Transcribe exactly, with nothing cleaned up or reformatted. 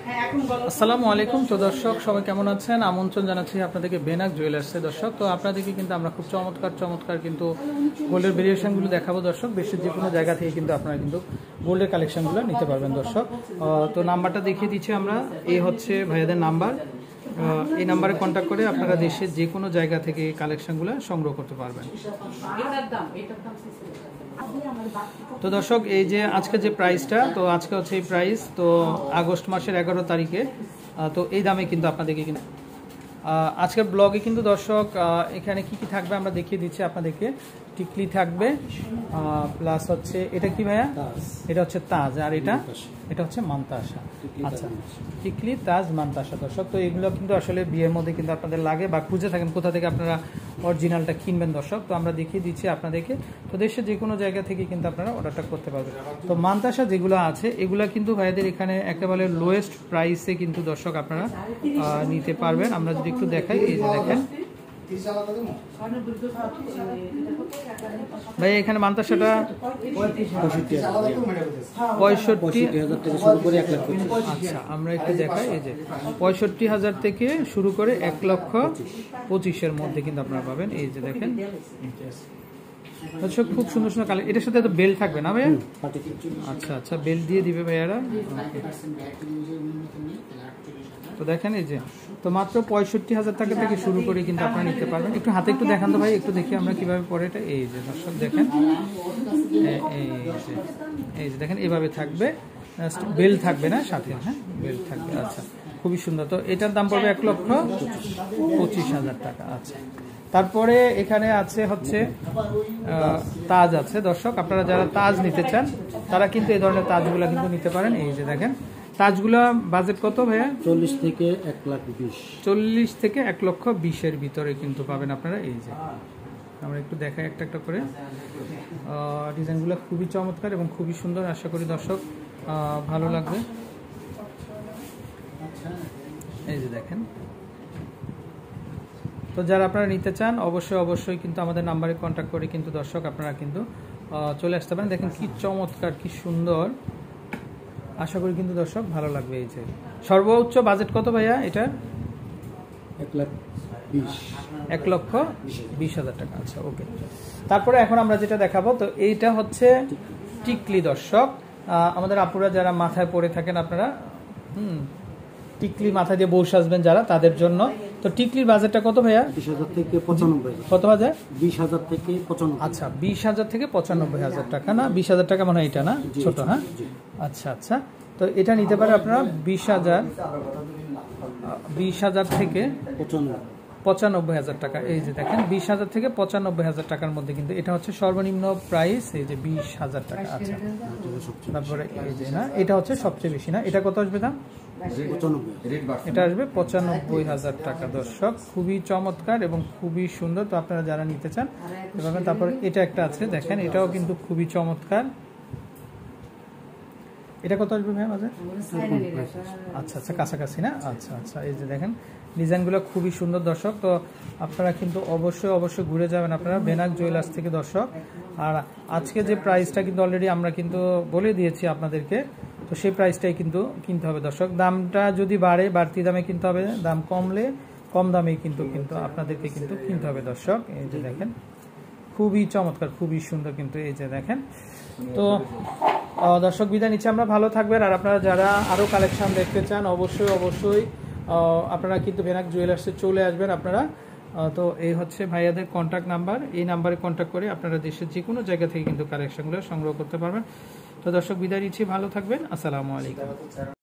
আসসালামু আলাইকুম। তো দর্শক সবাই কেমন আছেন? আমন্ত্রণ জানাচ্ছি আপনাদেরকে বেনাক জুয়েলার্সে। দর্শক তো আপনাদেরকে কিন্তু আমরা খুব চমৎকার চমৎকার কিন্তু গোল্ডের ভেরিয়েশনগুলো দেখাবো দর্শক। বেশি যে কোনো জায়গা থেকে কিন্তু আপনারা কিন্তু গোল্ডের কালেকশনগুলো নিতে পারবেন দর্শক। তো নাম্বারটা দেখিয়ে দিচ্ছি আমরা, এই হচ্ছে ভাইয়াদের নাম্বার। এই নাম্বারে কন্ট্যাক্ট করে আপনারা দেশের যে কোনো জায়গা থেকে কালেকশনগুলো সংগ্রহ করতে পারবেন। তো দর্শক এই যে আজকে যে প্রাইসটা, তো আজকে হচ্ছে এই প্রাইস, তো আগস্ট মাসের এগারো তারিখে, তো এই দামে কিন্তু আপনাদেরকে কিন্তু আজকের ব্লগে কিন্তু দর্শক এখানে কি কি থাকবে আমরা দেখিয়ে দিচ্ছি আপনাদেরকে। টিকলি থাকবে, প্লাস হচ্ছে এটা কি ভাইয়া, এটা হচ্ছে তাজ, আর এটা এটা হচ্ছে মান্তাসা। আচ্ছা, টিকলি, তাজ, মান্তাসা দর্শক। তো এগুলো কিন্তু আসলে বিয়ের মধ্যে কিন্তু আপনাদের লাগে বা খুঁজে থাকেন কোথা থেকে আপনারা অরিজিনালটা কিনবেন দর্শক। তো আমরা দেখিয়ে দিচ্ছি আপনাদেরকে। তো দেশের যে কোনো জায়গা থেকে কিন্তু আপনারা অর্ডারটা করতে পারবেন। তো মান্তাসা যেগুলো আছে এগুলো কিন্তু ভাইয়াদের এখানে একেবারে লোয়েস্ট প্রাইসে কিন্তু দর্শক আপনারা নিতে পারবেন। আমরা যদি একটু দেখাই, এই যে দেখেন ভাই এখানে মান্তাসাটা পঁয়ষট্টি হাজার থেকে শুরু করে এক লক্ষ। আচ্ছা, আমরা একটু দেখাই, এই যে পঁয়ষট্টি হাজার থেকে শুরু করে এক লক্ষ পঁচিশের মধ্যে কিন্তু আপনারা পাবেন। এই যে দেখেন দর্শক, খুব সুন্দর সুন্দর কালার। এটার সাথে তো বেল থাকবে না ভাইয়া? আচ্ছা আচ্ছা, বেল দিয়ে দিবে ভাইয়ারা। তো দেখেন এই যে, তো মাত্র পঁয়ষট্টি হাজার টাকা থেকে শুরু করে কিন্তু আপনারা নিতে পারবেন। একটু হাতে একটু দেখান তো ভাই, একটু দেখি আমরা কিভাবে পরে এটা। এই যে দর্শক দেখেন, এই যে এই যে দেখেন এভাবে থাকবে, বেল থাকবে না সাথে, হ্যাঁ বেল থাকবে। আচ্ছা, খুবই সুন্দর। তো এটার দাম পড়বে এক লক্ষ পঁচিশ হাজার টাকা। আচ্ছা, তারপরে এখানে আছে হচ্ছে তাজ আছে দর্শক। আপনারা যারা তাজ নিতে চান তারা কিন্তু এই ধরনের তাজগুলো কিন্তু নিতে পারেন। এই যে দেখেন তাজগুলো বাজেট কত ভাইয়া? চল্লিশ থেকে এক লাখ বিশ চল্লিশ থেকে এক লক্ষ বিশের ভিতরে কিন্তু পাবেন আপনারা। এই যে আমরা একটু দেখাই একটা একটা করে। ডিজাইনগুলো খুবই চমৎকার এবং খুবই সুন্দর। আশা করি দর্শক ভালো লাগবে। এই যে দেখেন, তো যারা আপনারা নিতে চান অবশ্যই অবশ্যই কিন্তু আমাদের নাম্বারে কন্ট্যাক্ট করে কিন্তু দর্শক আপনারা কিন্তু চলে আসতে পারেন। দেখেন কি চমৎকার, কি সুন্দর। আশা করি কিন্তু দর্শক ভালো লাগবে। এই যে সর্বোচ্চ বাজেট কত ভাইয়া এটা? এক লাখ বিশ এক লক্ষ বিশ হাজার টাকা। আচ্ছা, ওকে। তারপরে এখন আমরা যেটা দেখাবো, তো এইটা হচ্ছে টিকলি দর্শক। আমাদের আপুরা যারা মাথায় পরে থাকেন আপনারা, হুম টিকলি মাথায় দিয়ে বসে আসবেন যারা, তাদের জন্য। তো টিকলির বাজেটটা কত ভাইয়া? বিশ হাজার থেকে পঁচানব্বই। কত হাজার? বিশ হাজার থেকে পঁচানব্বই। আচ্ছা, বিশ হাজার থেকে পঁচানব্বই হাজার টাকা না? বিশ হাজার টাকা মনে হয় এটা না, ছোট, হ্যাঁ। আচ্ছা আচ্ছা, তো এটা নিতে পারে আপনারা বিশ হাজার বিশ হাজার থেকে পঁচানব্বই হাজার টাকা। এই যে দেখেন বিশ হাজার থেকে পঁচানব্বই হাজার টাকার মধ্যে কিন্তু এটা হচ্ছে সর্বনিম্ন প্রাইস। এই যে বিশ হাজার টাকা। আচ্ছা, তারপরে এই যে না, এটা হচ্ছে সবচেয়ে বেশি না, এটা কত আসবে দাম? এটা আসবে পঁচানব্বই হাজার টাকা দর্শক। খুবই চমৎকার এবং খুবই সুন্দর। তো আপনারা যারা নিতে চান এভাবে। তারপরে এটা একটা আছে দেখেন, এটাও কিন্তু খুবই চমৎকার। এটা কত আসবে ভাই বাজার? আচ্ছা আচ্ছা, কাছাকাছি না? আচ্ছা আচ্ছা, এই যে দেখেন ডিজাইনগুলো খুবই সুন্দর দর্শক। তো আপনারা কিন্তু অবশ্যই অবশ্যই ঘুরে যাবেন আপনারা বেনাক জুয়েলার্স থেকে দর্শক। আর আজকে যে প্রাইসটা কিন্তু অলরেডি আমরা কিন্তু বলে দিয়েছি আপনাদেরকে, তো সেই প্রাইসটাই কিন্তু কিনতে হবে দর্শক। দামটা যদি বাড়ে বাড়তি দামে কিনতে হবে, দাম কমলে কম দামেই কিন্তু কিন্তু আপনাদেরকে কিন্তু কিনতে হবে দর্শক। এই যে দেখেন খুবই চমৎকার, খুবই সুন্দর কিন্তু। এই যে দেখেন, তো দর্শক বিদায় নিচ্ছে আমরা। ভালো থাকবেন। আর আপনারা যারা আরও কালেকশন দেখতে চান অবশ্যই অবশ্যই আপনারা কিন্তু বেনাক জুয়েলার্সে চলে আসবেন আপনারা। তো এই হচ্ছে ভাইয়াদের কন্ট্যাক্ট নাম্বার। এই নাম্বারে কন্ট্যাক্ট করে আপনারা দেশের যে কোনো জায়গা থেকে কিন্তু কালেকশনগুলো সংগ্রহ করতে পারবেন। তো দর্শক বিদায় নিচ্ছি, ভালো থাকবেন। আসসালামু আলাইকুম।